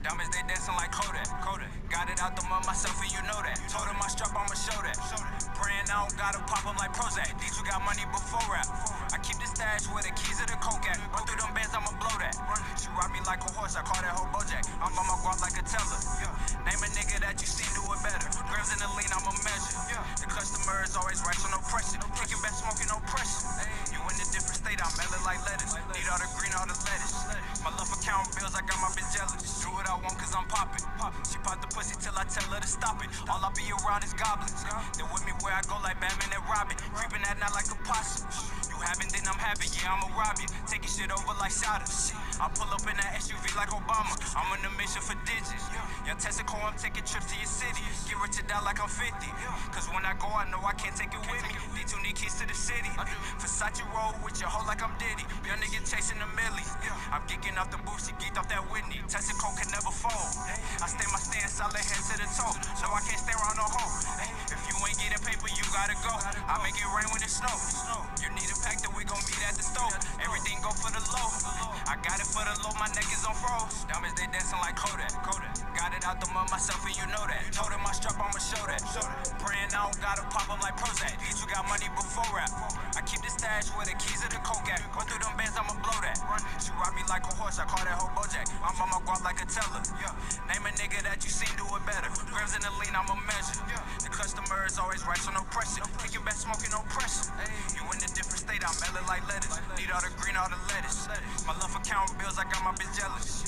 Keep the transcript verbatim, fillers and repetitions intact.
Diamonds, they dancing like Kodak. Kodak. Got it out the mud myself and you know that. Told him my strap, I'ma show that. Praying I don't gotta pop them like Prozac. These you got money before rap. I keep the stash where the keys of the coke at. Run through them bands, I'ma blow that. She ride me like a horse, I call that hoe Bojack. I'm on my guap like a teller. Name a nigga that you seen do it better. Grams in the lean, I'ma measure. The customer is always right, so no pressure. Kicking back, smoking, no pressure. You in a different state, I mail it like lettuce. Need all the green, all the lettuce. My love for counting bills, I got my bitch jealous. Do what I want cause I'm poppin'. She pop the pussy till I tell her to stop it. All I be around is goblins. They with me where I go like Batman and Robin. Creeping at night like a possum. You haven't, then I'm having, yeah, I'ma rob you. Taking shit over like Shotters. I pull up in that S U V like Obama. I'm on a mission for digits. Young Tessico, I'm taking trips to your city. Get rich or die like I'm fifty. Cause when I go, I know I can't take it with me. D two need keys to the city. Versace roll with your hoe like I'm Diddy. Young nigga chasing the millie. I'm geeking off the booth, she geeked off that Whitney. Tessico can never fold. I stay my stance, solid head to the toe. No, I can't stay around no hoe. If you ain't getting paper, you gotta go. I make it rain when it snows. You need a pack that we gon' meet at the stove. Everything go for the low. I got it for the low, my neck is on froze. Diamonds, they dancing like Kodak. Kodak. Got it out the mud myself and you know that. Told him my strap, I'ma show that. Praying I don't gotta pop them like Prozac. These you got money before rap. I keep the stash where the keys of the coke at. Run through them bands, I'ma blow that. She ride me like a horse, I call that hoe Bojack. I'm on my guap like a teller. Name a nigga that you seen do it better. Grams in the lean, I'ma measure. The customer is always right, so no pressure. Kicking back, smoking, no pressure. You in a different state, I mail it like lettuce. Need all the green, all the lettuce. My love for counting bills, I got my bitch jealous.